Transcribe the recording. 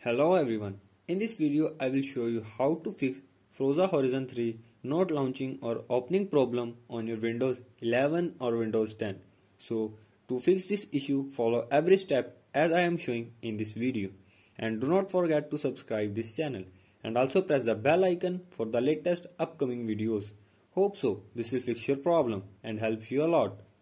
Hello everyone, in this video I will show you how to fix Froza Horizon 3 not launching or opening problem on your Windows 11 or Windows 10. So to fix this issue, follow every step as I am showing in this video. And do not forget to subscribe this channel and also press the bell icon for the latest upcoming videos. Hope so this will fix your problem and help you a lot.